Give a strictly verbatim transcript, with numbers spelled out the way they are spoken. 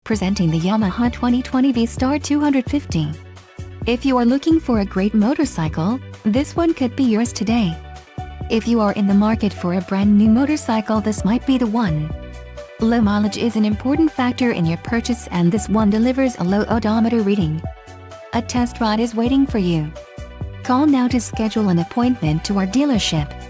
Presenting the Yamaha twenty twenty V Star two fifty. If you are looking for a great motorcycle, this one could be yours today. If you are in the market for a brand new motorcycle, this might be the one. Low mileage is an important factor in your purchase, and this one delivers a low odometer reading. A test ride is waiting for you. Call now to schedule an appointment to our dealership.